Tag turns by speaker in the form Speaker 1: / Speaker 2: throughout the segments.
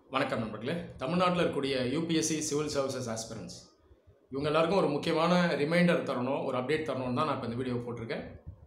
Speaker 1: வணக்கம் நண்பர்களே. தமிழ்நாட்டில் இருக்கக்கூடிய யூபிஎஸ்சி சிவில் சர்வீசஸ் ஆஸ்பிரன்ஸ் இவங்க எல்லாருக்கும் ஒரு முக்கியமான ரிமைண்டர் தரணும், ஒரு அப்டேட் தரணும் தான் நான் இப்போ இந்த வீடியோ போட்டிருக்கேன்.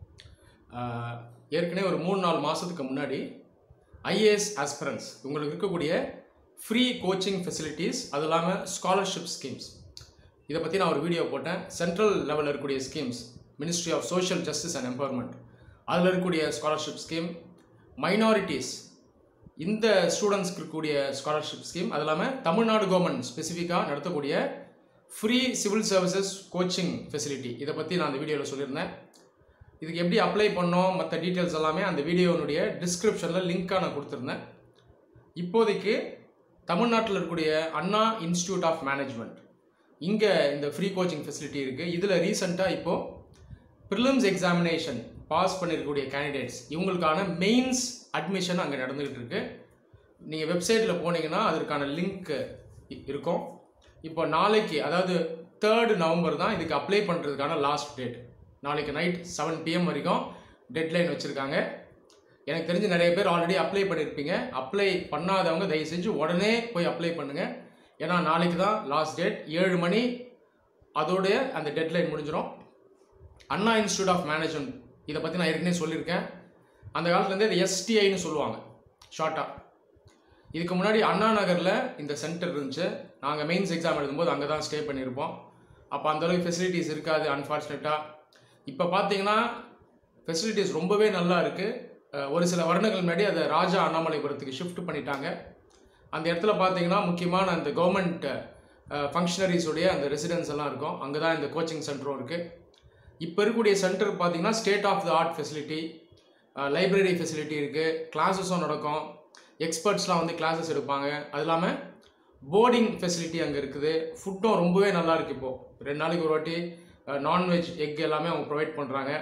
Speaker 1: ஏற்கனவே ஒரு 3-4 மாதத்துக்கு முன்னாடி ஐஏஎஸ் ஆஸ்பிரன்ஸ் உங்களுக்கு இருக்கக்கூடிய ஃப்ரீ கோச்சிங் ஃபெசிலிட்டிஸ், அது இல்லாமல் ஸ்காலர்ஷிப் ஸ்கீம்ஸ், இதை பற்றி நான் ஒரு வீடியோ போட்டேன். சென்ட்ரல் லெவலில் இருக்கக்கூடிய schemes, ministry of social justice and empowerment, அதில் இருக்கக்கூடிய ஸ்காலர்ஷிப் ஸ்கீம், மைனாரிட்டிஸ் இந்த ஸ்டூடெண்ட்ஸ்க்கு இருக்கக்கூடிய ஸ்காலர்ஷிப் ஸ்கீம், அது இல்லாமல் தமிழ்நாடு கவர்மெண்ட் ஸ்பெசிஃபிக்காக நடத்தக்கூடிய free civil services coaching facility, இதை பற்றி நான் அந்த வீடியோவில் சொல்லியிருந்தேன். இதுக்கு எப்படி அப்ளை பண்ணோம், மற்ற டீட்டெயில்ஸ் எல்லாமே அந்த வீடியோனுடைய டிஸ்கிரிப்ஷனில் லிங்காக நான் கொடுத்துருந்தேன். இப்போதைக்கு தமிழ்நாட்டில் இருக்கக்கூடிய அண்ணா இன்ஸ்டிடியூட் ஆஃப் மேனேஜ்மெண்ட், இங்கே இந்த ஃப்ரீ கோச்சிங் ஃபெசிலிட்டி இருக்குது. இதில் ரீசெண்டாக இப்போது ப்ரிலிம்ஸ் எக்ஸாமினேஷன் பாஸ் பண்ணியிருக்கக்கூடிய கேண்டிடேட்ஸ் இவங்களுக்கான மெயின்ஸ் அட்மிஷன் அங்கே நடந்துகிட்டு இருக்கு. நீங்கள் வெப்சைட்டில் போனீங்கன்னா அதற்கான லிங்க் இருக்கும். இப்போ நாளைக்கு, அதாவது 3rd நவம்பர் தான் இதுக்கு அப்ளை பண்ணுறதுக்கான லாஸ்ட் டேட். நாளைக்கு நைட் 7 PM வரைக்கும் டெட்லைன் வச்சுருக்காங்க. எனக்கு தெரிஞ்சு நிறைய பேர் ஆல்ரெடி அப்ளை பண்ணியிருப்பீங்க. அப்ளை பண்ணாதவங்க தயவு செஞ்சு உடனே போய் அப்ளை பண்ணுங்கள். ஏன்னா நாளைக்கு தான் லாஸ்ட் டேட், 7 மணி அதோடைய அந்த டெட்லைன் முடிஞ்சிடும். அண்ணா இன்ஸ்டிடியூட் ஆஃப் மேனேஜ்மெண்ட் இதை பற்றி நான் ஏற்கனவே சொல்லியிருக்கேன். அந்த காலத்துலேருந்து இது எஸ்டிஐன்னு சொல்லுவாங்க ஷார்ட்டாக. இதுக்கு முன்னாடி அண்ணா நகரில் இந்த சென்டர் இருந்துச்சு. நாங்கள் மெயின்ஸ் எக்ஸாம் எழுதும்போது அங்கே தான் ஸ்டே பண்ணியிருப்போம். அப்போ அந்தளவுக்கு ஃபெசிலிட்டிஸ் இருக்காது அன்ஃபார்ச்சுனேட்டாக. இப்போ பார்த்தீங்கன்னா ஃபெசிலிட்டிஸ் ரொம்பவே நல்லா இருக்குது. ஒரு சில வருடங்கள் முன்னாடி அதை ராஜா அண்ணாமலைபுரத்துக்கு ஷிஃப்ட் பண்ணிட்டாங்க. அந்த இடத்துல பார்த்தீங்கன்னா முக்கியமான அந்த கவர்மெண்ட் ஃபங்க்ஷனரிஸுடைய அந்த ரெசிடென்ஸ் எல்லாம் இருக்கும். அங்கே தான் இந்த கோச்சிங் சென்டரும் இருக்குது. இப்போ இருக்கக்கூடிய சென்டர் பார்த்தீங்கன்னா state of the art facility, library facility இருக்குது, கிளாஸஸும் நடக்கும், எக்ஸ்பர்ட்ஸ்லாம் வந்து கிளாஸஸ் எடுப்பாங்க. அது இல்லாமல் போர்டிங் ஃபெசிலிட்டி அங்கே இருக்குது. ஃபுட்டும் ரொம்பவே நல்லா இருக்குது. இப்போது 2 நாளைக்கு ஒரு வாட்டி நான்வெஜ், எக் எல்லாமே அவங்க ப்ரொவைட் பண்ணுறாங்க.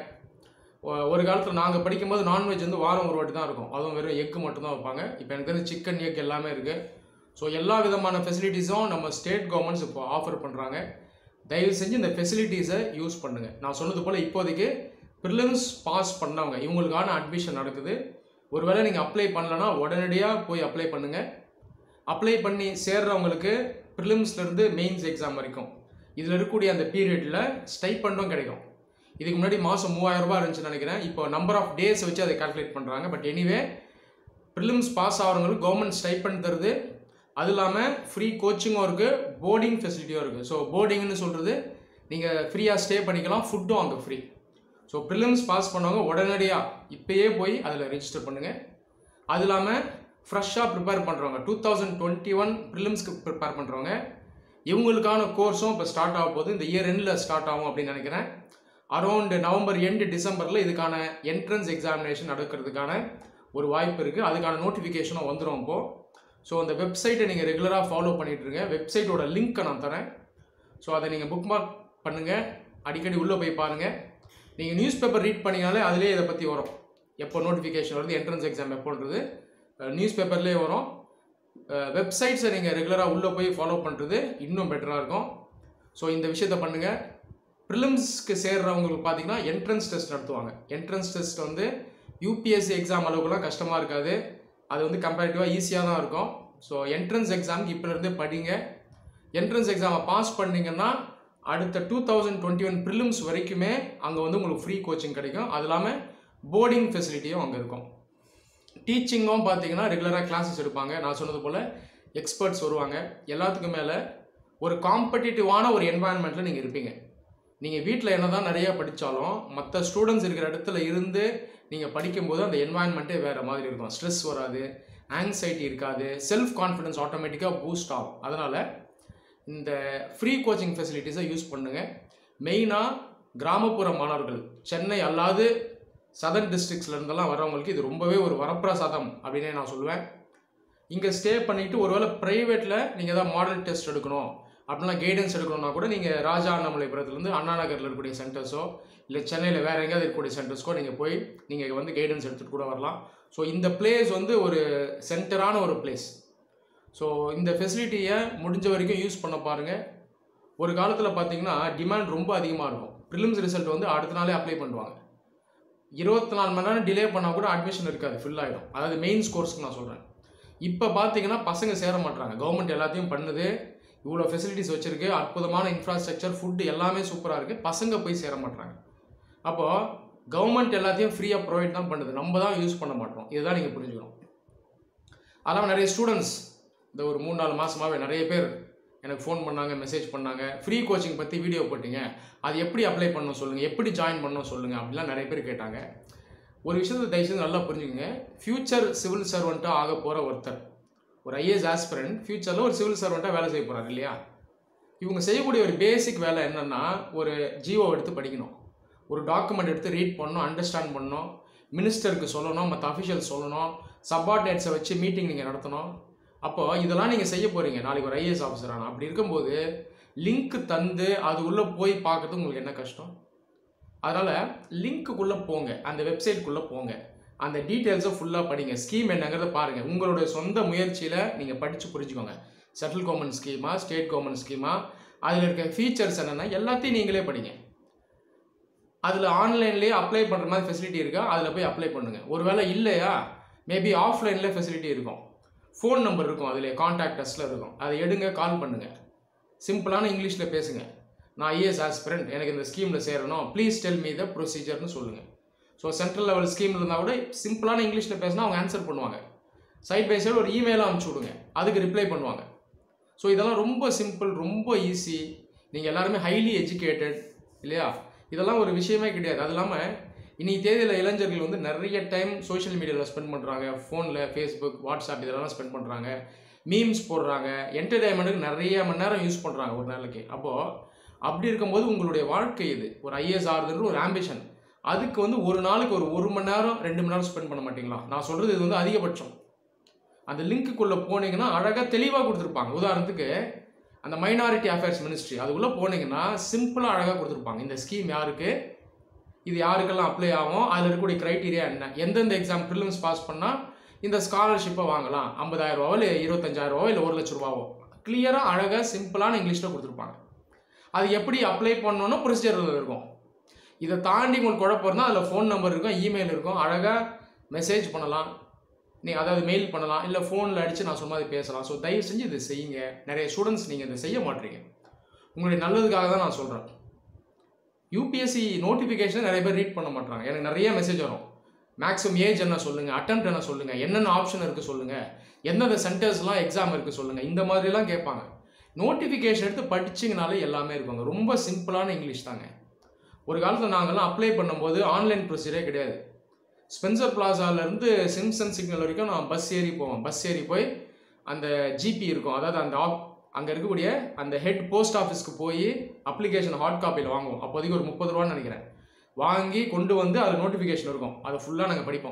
Speaker 1: ஒரு காலத்தில் நாங்கள் படிக்கும்போது நான்வெஜ் வந்து வாரம் ஒரு வாட்டி தான் இருக்கும், அதுவும் வெறும் எக்கு மட்டும்தான் வைப்பாங்க. இப்போ எனக்கு தெரிஞ்ச சிக்கன், எக் எல்லாமே இருக்குது. ஸோ எல்லா விதமான ஃபெசிலிட்டிஸும் நம்ம ஸ்டேட் கவர்மெண்ட்ஸ் இப்போ ஆஃபர் பண்ணுறாங்க. தயவு செஞ்சு இந்த ஃபெசிலிட்டிஸை யூஸ் பண்ணுங்கள். நான் சொன்னது போல் இப்போதைக்கு ப்ரிலிம்ஸ் பாஸ் பண்ணவங்க இவங்களுக்கான அட்மிஷன் நடக்குது. ஒருவேளை நீங்கள் அப்ளை பண்ணலன்னா உடனடியாக போய் அப்ளை பண்ணுங்கள். அப்ளை பண்ணி சேர்றவங்களுக்கு ப்ரிலிம்ஸ்லேருந்து மெயின்ஸ் எக்ஸாம் வரைக்கும் இதில் இருக்கக்கூடிய அந்த பீரியடில் ஸ்டைப்பண்டும் கிடைக்கும். இதுக்கு முன்னாடி மாதம் 3000 ரூபாய் இருந்துச்சுன்னு நினைக்கிறேன். இப்போ நம்பர் ஆஃப் டேஸ் வச்சு அதை கால்குலேட் பண்ணுறாங்க. பட் எனிவே ப்ரிலிம்ஸ் பாஸ் ஆகிறவங்களுக்கு கவர்மெண்ட் ஸ்டைப்பண்ட் தருது. அது இல்லாமல் ஃப்ரீ கோச்சிங்கும் இருக்குது, போர்டிங் ஃபெசிலிட்டியும் இருக்குது. ஸோ போர்டிங்னு சொல்கிறது நீங்கள் ஃப்ரீயாக ஸ்டே பண்ணிக்கலாம், ஃபுட்டும் அங்கே ஃப்ரீ. ஸோ ப்ரிலிம்ஸ் பாஸ் பண்ணவங்க உடனடியாக இப்போயே போய் அதில் ரெஜிஸ்டர் பண்ணுங்கள். அது இல்லாமல் ஃப்ரெஷ்ஷாக ப்ரிப்பேர் பண்ணுறவங்க, 2021 ப்ரிலிம்ஸ்க்கு ப்ரிப்பேர் பண்ணுறவங்க, இவங்களுக்கான கோர்ஸும் இப்போ ஸ்டார்ட் ஆக போகுது. இந்த இயர் எண்டில் ஸ்டார்ட் ஆகும் அப்படின்னு நினைக்கிறேன். அரௌண்ட் நவம்பர் எண்டு டிசம்பரில் இதுக்கான என்ட்ரன்ஸ் எக்ஸாமினேஷன் நடக்கிறதுக்கான ஒரு வாய்ப்பு இருக்குது. அதுக்கான நோட்டிஃபிகேஷனும் வந்துடும் இப்போது. ஸோ அந்த வெப்சைட்டை நீங்கள் ரெகுலராக ஃபாலோ பண்ணிகிட்ருங்க. வெப்சைட்டோட லிங்க்கை நான் தரேன். ஸோ அதை நீங்கள் புக் மார்க் பண்ணுங்கள், அடிக்கடி உள்ளே போய் பாருங்கள். நீங்கள் நியூஸ் பேப்பர் ரீட் பண்ணிங்கனாலே அதிலே இதை பற்றி வரும். எப்போ நோட்டிஃபிகேஷன் வருது, என்ட்ரன்ஸ் எக்ஸாம் எப்போன்றது நியூஸ் பேப்பர்லேயே வரும். வெப்சைட்ஸை நீங்கள் ரெகுலராக உள்ளே போய் ஃபாலோ பண்ணுறது இன்னும் பெட்டராக இருக்கும். ஸோ இந்த விஷயத்தை பண்ணுங்கள். ப்ரிலிம்ஸ்க்கு சேர்றவங்களுக்கு பார்த்தீங்கன்னா என்ட்ரன்ஸ் டெஸ்ட் நடத்துவாங்க. என்ட்ரன்ஸ் டெஸ்ட் வந்து யூபிஎஸ்சி எக்ஸாம் அளவுக்குலாம் கஷ்டமாக இருக்காது. அது வந்து கம்பேரிட்டிவாக ஈஸியாக தான் இருக்கும். ஸோ என்ட்ரன்ஸ் எக்ஸாமுக்கு இப்போலேருந்தே படிங்க. என்ட்ரன்ஸ் எக்ஸாமை பாஸ் பண்ணிங்கன்னா அடுத்த 2021 ப்ரிலிம்ஸ் வரைக்குமே அங்கே வந்து உங்களுக்கு ஃப்ரீ கோச்சிங் கிடைக்கும். அது இல்லாமல் போர்டிங் ஃபெசிலிட்டியும் அங்கே இருக்கும். டீச்சிங்கும் பார்த்தீங்கன்னா ரெகுலராக கிளாஸஸ் எடுப்பாங்க. நான் சொன்னது போல் எக்ஸ்பர்ட்ஸ் வருவாங்க. எல்லாத்துக்கும் மேலே ஒரு காம்படிட்டிவான ஒரு என்வாயன்மெண்ட்டில் நீங்கள் இருப்பீங்க. நீங்கள் வீட்டில் என்ன தான் நிறையா படித்தாலும் மற்ற ஸ்டூடெண்ட்ஸ் இருக்கிற இடத்துல இருந்து நீங்கள் படிக்கும்போது அந்த என்வாயன்மெண்ட்டே வேறு மாதிரி இருக்கும். ஸ்ட்ரெஸ் வராது, ஆங்ஸைட்டி இருக்காது, செல்ஃப் கான்ஃபிடன்ஸ் ஆட்டோமேட்டிக்காக பூஸ்ட் ஆகும். அதனால் இந்த ஃப்ரீ கோச்சிங் ஃபெசிலிட்டிஸை யூஸ் பண்ணுங்கள். மெயினாக கிராமப்புற மாணவர்கள், சென்னை அல்லாது சதர்ன் டிஸ்ட்ரிக்ஸ்லேருந்தெல்லாம் வரவங்களுக்கு இது ரொம்பவே ஒரு வரப்பிரசாதம் அப்படின்னே நான் சொல்லுவேன். இங்கே ஸ்டே பண்ணிவிட்டு ஒருவேளை ப்ரைவேட்டில் நீங்கள் ஏதாவது மாடல் டெஸ்ட் எடுக்கணும் அப்படிலாம் கைடன்ஸ் எடுக்கணும்னா கூட நீங்கள் ராஜா அண்ணாமலைபுரத்துலேருந்து அண்ணா நகரில் இருக்கக்கூடிய சென்டர்ஸோ இல்லை சென்னையில் வேறு எங்கேயாவது இருக்கக்கூடிய சென்டர்ஸ்க்கோ நீங்கள் போய் நீங்கள் வந்து கைடன்ஸ் எடுத்துகிட்டு கூட வரலாம். ஸோ இந்த பிளேஸ் வந்து ஒரு சென்டரான ஒரு பிளேஸ். ஸோ இந்த ஃபெசிலிட்டியை முடிஞ்ச வரைக்கும் யூஸ் பண்ண பாருங்கள். ஒரு காலத்தில் பார்த்தீங்கன்னா டிமாண்ட் ரொம்ப அதிகமாக இருக்கும். ப்ரிலிம்ஸ் ரிசல்ட் வந்து அடுத்த நாளே அப்ளை பண்ணுவாங்க. 24 மணி நேரம் டிலே பண்ணால் கூட அட்மிஷன் இருக்காது, ஃபில் ஆகிடும். அதாவது மெயின்ஸ் கோர்ஸ்க்கு நான் சொல்கிறேன். இப்போ பார்த்தீங்கன்னா பசங்க சேர மாட்டாங்க. கவர்மெண்ட் எல்லாத்தையும் பண்ணுது, இவ்வளோ ஃபெசிலிட்டிஸ் வச்சுருக்கு, அற்புதமான இன்ஃப்ராஸ்ட்ரக்சர், ஃபுட்டு எல்லாமே சூப்பராக இருக்குது, பசங்க போய் சேர மாட்டாங்க. அப்போது கவர்மெண்ட் எல்லாத்தையும் ஃப்ரீயாக ப்ரொவைட் தான் பண்ணுது, நம்ம தான் யூஸ் பண்ண மாட்டோம். இதுதான் நீங்கள் புரிஞ்சுக்கணும். அதெல்லாம் நிறைய ஸ்டூடெண்ட்ஸ் இந்த ஒரு 3-4 மாதமாகவே நிறைய பேர் எனக்கு ஃபோன் பண்ணாங்க, மெசேஜ் பண்ணாங்க, ஃப்ரீ கோச்சிங் பற்றி வீடியோ போட்டிங்க, அது எப்படி அப்ளை பண்ணணும் சொல்லுங்கள், எப்படி ஜாயின் பண்ணணும் சொல்லுங்கள் அப்படிலாம் நிறைய பேர் கேட்டாங்க. ஒரு விஷயத்தை தயவுசெய்து நல்லா புரிஞ்சுக்கோங்க. ஃப்யூச்சர் சிவில் சர்வெண்ட்டாக ஆக போகிற ஒருத்தர், ஒரு ஐஏஎஸ் ஆஸ்பிரண்ட் ஃப்யூச்சரில் ஒரு சிவில் சர்வெண்ட்டாக வேலை செய்ய போகிறார் இல்லையா? இவங்க செய்யக்கூடிய ஒரு பேசிக் வேலை என்னென்னா, ஒரு ஜிஓ எடுத்து படிக்கணும், ஒரு டாக்குமெண்ட் எடுத்து ரீட் பண்ணணும், அண்டர்ஸ்டாண்ட் பண்ணணும், மினிஸ்டருக்கு சொல்லணும், மற்ற அஃபிஷியல்ஸ் சொல்லணும், சப்பார்டினேட்ஸை வச்சு மீட்டிங் நீங்கள் நடத்தணும். அப்போது இதெல்லாம் நீங்கள் செய்ய போகிறீங்க நாளைக்கு ஒரு ஐஏஎஸ் ஆஃபீஸரான. அப்படி இருக்கும்போது லிங்க் தந்து அது உள்ளே போய் பார்க்கறது உங்களுக்கு என்ன கஷ்டம்? அதனால் லிங்க்குள்ளே போங்க, அந்த வெப்சைட்குள்ளே போங்க, அந்த டீட்டெயில்ஸை ஃபுல்லாக படிங்க, ஸ்கீம் என்னங்கிறத பாருங்கள், உங்களுடைய சொந்த முயற்சியில் நீங்கள் படித்து புரிஞ்சுக்கோங்க. சென்ட்ரல் கவர்மெண்ட் ஸ்கீமா, ஸ்டேட் கவர்மெண்ட் ஸ்கீமா, அதில் இருக்க ஃபீச்சர்ஸ் என்னென்னா எல்லாத்தையும் நீங்களே படிங்க. அதில் ஆன்லைன்லேயே அப்ளை பண்ணுற மாதிரி ஃபெசிலிட்டி இருக்கா, அதில் போய் அப்ளை பண்ணுங்கள். ஒரு வேளை இல்லையா, மேபி ஆஃப்லைனில் ஃபெசிலிட்டி இருக்கும், ஃபோன் நம்பர் இருக்கும், அதில் கான்டாக்ட் அஸில் இருக்கும், அதை எடுங்க, கால் பண்ணுங்கள், சிம்பிளான இங்கிலீஷில் பேசுங்க. நான் ஐஏஎஸ் ஆஸ்பிரண்ட், எனக்கு இந்த ஸ்கீமில் சேரணும், ப்ளீஸ் டெல் மீ த ப்ரொசீஜர்னு சொல்லுங்கள். ஸோ சென்ட்ரல் லெவல் ஸ்கீம் இருந்தால் கூட சிம்பிளான இங்கிலீஷில் பேசினா அவங்க ஆன்சர் பண்ணுவாங்க. சைட் பை சைடு ஒரு இமெயிலாக அனுப்பிச்சி விடுங்க, அதுக்கு ரிப்ளை பண்ணுவாங்க. ஸோ இதெல்லாம் ரொம்ப சிம்பிள், ரொம்ப ஈஸி. நீங்கள் எல்லாருமே ஹைலி எஜுகேட்டட் இல்லையா? இதெல்லாம் ஒரு விஷயமே கிடையாது. அது இல்லாமல் இன்னைக்கு தேதியில் இளைஞர்கள் வந்து நிறைய டைம் சோஷியல் மீடியாவில் ஸ்பெண்ட் பண்ணுறாங்க, ஃபோனில், ஃபேஸ்புக், வாட்ஸ்அப் இதெல்லாம் ஸ்பெண்ட் பண்ணுறாங்க, மீம்ஸ் போடுறாங்க, என்டர்டைன்மெண்ட்டுக்கு நிறைய மணி நேரம் யூஸ் பண்ணுறாங்க ஒரு நாளைக்கு. அப்போது அப்படி இருக்கும்போது உங்களுடைய வாழ்க்கை இது ஒரு ஐஏஎஸ் ஆகுதுன்ற ஒரு ஆம்பிஷன், அதுக்கு வந்து ஒரு நாளுக்கு ஒரு மணி நேரம் 2 மணி நேரம் ஸ்பெண்ட் பண்ண மாட்டிங்களா? நான் சொல்கிறது இது வந்து அதிகபட்சம். அந்த லிங்க்குள்ளே போனீங்கன்னா அழகாக தெளிவாக கொடுத்துருப்பாங்க. உதாரணத்துக்கு அந்த மைனாரிட்டி அஃபேர்ஸ் மினிஸ்ட்ரி அதுக்குள்ளே போனீங்கன்னா சிம்பிளாக அழகாக கொடுத்துருப்பாங்க. இந்த ஸ்கீம் யாருக்கு, இது யாருக்கெல்லாம் அப்ளை ஆகும், அதில் இருக்கக்கூடிய க்ரைட்டீரியா என்ன, எந்தெந்த எக்ஸாம் ப்ரிலிம்ஸ் பாஸ் பண்ணால் இந்த ஸ்காலர்ஷிப்பை வாங்கலாம், 50,000 ரூபாவோ இல்லை 25,000 இல்லை 1 லட்ச ரூபாவோ, கிளியராக அழகாக சிம்பிளான இங்கிலீஷில் கொடுத்துருப்பாங்க. அது எப்படி அப்ளை பண்ணணும்னா ப்ரொசீஜரில் இருக்கும். இதை தாண்டி உங்களுக்கு குழப்பம் இருந்தால் அதில் ஃபோன் நம்பர் இருக்கும், இமெயில் இருக்கும், அழகாக மெசேஜ் பண்ணலாம், அதாவது மெயில் பண்ணலாம், இல்லை ஃபோனில் அடித்து நான் சொன்ன மாதிரி பேசலாம். ஸோ தயவு செஞ்சு இதை செய்யுங்க. நிறைய ஸ்டூடெண்ட்ஸ் நீங்கள் இதை செய்ய மாட்டீங்க, உங்களுடைய நல்லதுக்காக தான் நான் சொல்கிறேன். யூபிஎஸ்சி நோட்டிஃபிகேஷன் நிறைய பேர் ரீட் பண்ண மாட்டாங்க. எனக்கு நிறைய மெசேஜ் வரும், மேக்ஸிமம் ஏஜ் என்ன சொல்லுங்கள், அட்டெம்ப்ட் என்ன சொல்லுங்கள், என்னென்ன ஆப்ஷன் இருக்குது சொல்லுங்கள், எந்தெந்த சென்டர்ஸ்லாம் எக்ஸாம் இருக்குது சொல்லுங்கள், இந்த மாதிரிலாம் கேட்பாங்க. நோட்டிஃபிகேஷன் எடுத்து படிச்சிங்கனாலே எல்லாமே இருப்பாங்க. ரொம்ப சிம்பிளான இங்கிலீஷ் தாங்க. ஒரு காலத்தில் நாங்கள்லாம் அப்ளை பண்ணும்போது ஆன்லைன் ப்ரொசீஜரே கிடையாது. ஸ்பென்சர் பிளாசாலேருந்து சிம்சன் சிக்னல் வரைக்கும் நான் பஸ் ஏறி போவேன். பஸ் ஏறி போய் அந்த ஜிபி இருக்கும், அதாவது அந்த அங்கே இருக்கக்கூடிய அந்த ஹெட் போஸ்ட் ஆஃபீஸ்க்கு போய் அப்ளிகேஷன் ஹார்ட் காப்பியில் வாங்குவோம். அப்போதைக்கு ஒரு 30 ரூபான்னு நினைக்கிறேன். வாங்கி கொண்டு வந்து அதில் நோட்டிஃபிகேஷன் இருக்கும், அதை ஃபுல்லாக நாங்கள் படிப்போம்.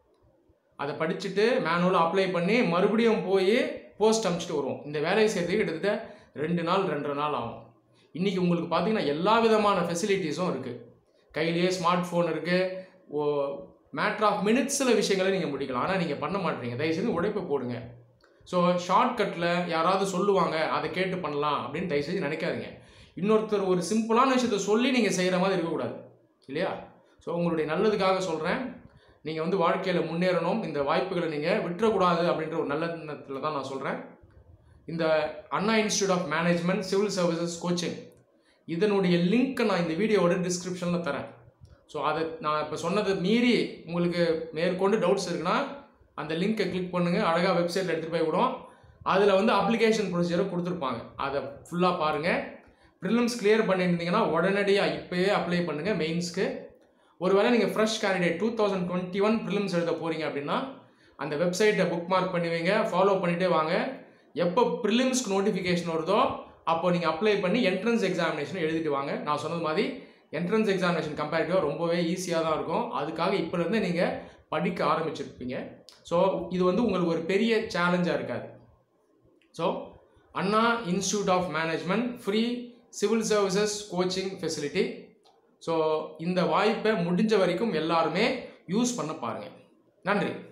Speaker 1: அதை படிச்சுட்டு மேனுவலாக அப்ளை பண்ணி மறுபடியும் போய் போஸ்ட் அனுப்பிச்சிட்டு வருவோம். இந்த வேலையை செய்கிறதுக்கு கிட்டத்தட்ட 2 நாள் 2.5 நாள் ஆகும். இன்றைக்கி உங்களுக்கு பார்த்தீங்கன்னா எல்லா விதமான ஃபெசிலிட்டிஸும் இருக்குது. கையிலேயே ஸ்மார்ட் ஃபோன் இருக்குது. மேட்ரு ஆஃப் மினிட்ஸில் விஷயங்களை நீங்கள் முடிக்கலாம். ஆனால் நீங்கள் பண்ண மாட்டீங்க. தயவுசெய்து உழைப்பு போடுங்க. ஸோ ஷார்ட்கட்டில் யாராவது சொல்லுவாங்க அதை கேட்டு பண்ணலாம் அப்படின்னு தயவுசெய்து நினைக்காதீங்க. இன்னொருத்தர் ஒரு சிம்பிளான விஷயத்தை சொல்லி நீங்கள் செய்கிற மாதிரி இருக்கக்கூடாது இல்லையா? ஸோ உங்களுடைய நல்லதுக்காக சொல்கிறேன். நீங்கள் வந்து வாழ்க்கையில் முன்னேறணும், இந்த வாய்ப்புகளை நீங்கள் விட்டுறக்கூடாது அப்படின்ற ஒரு நல்ல எண்ணத்தில் தான் நான் சொல்கிறேன். இந்த Anna institute of management civil services coaching இதனுடைய லிங்க்கை நான் இந்த வீடியோவோட டிஸ்கிரிப்ஷனில் தரேன். ஸோ அதை நான் இப்போ சொன்னதை மீறி உங்களுக்கு மேற்கொண்டு டவுட்ஸ் இருக்குன்னா அந்த லிங்க்கை கிளிக் பண்ணுங்கள். அழகாக வெப்சைட்டில் எடுத்துகிட்டு போய் விடும். அதில் வந்து அப்ளிகேஷன் ப்ரொசீஜரை கொடுத்துருப்பாங்க, அதை ஃபுல்லாக பாருங்கள். ப்ரிலிம்ஸ் கிளியர் பண்ணியிருந்தீங்கன்னா உடனடியாக இப்போயே அப்ளை பண்ணுங்கள் மெயின்ஸ்க்கு. ஒருவேளை நீங்கள் ஃப்ரெஷ் கேண்டிடேட் 2021 ப்ரிலிம்ஸ் எழுத போகிறீங்க அப்படின்னா அந்த வெப்சைட்டை புக் மார்க் பண்ணுவீங்க, ஃபாலோ பண்ணிகிட்டே வாங்க. எப்போ ப்ரிலிம்ஸ்க்கு நோட்டிஃபிகேஷன் வருதோ அப்போ நீங்கள் அப்ளை பண்ணி என்ட்ரன்ஸ் எக்ஸாமினேஷன் எழுதிட்டு வாங்க. நான் சொன்னது மாதிரி என்ட்ரன்ஸ் எக்ஸாமினேஷன் கம்பேரிட்டிவாக ரொம்பவே ஈஸியாக தான் இருக்கும். அதுக்காக இப்போலேருந்து நீங்கள் படிக்க ஆரம்பிச்சிருப்பீங்க. ஸோ இது வந்து உங்களுக்கு ஒரு பெரிய சேலஞ்சாக இருக்காது. So Anna institute of management free civil services coaching facility. So இந்த வாய்ப்பை முடிஞ்ச வரைக்கும் எல்லாருமே யூஸ் பண்ண பாருங்கள். நன்றி.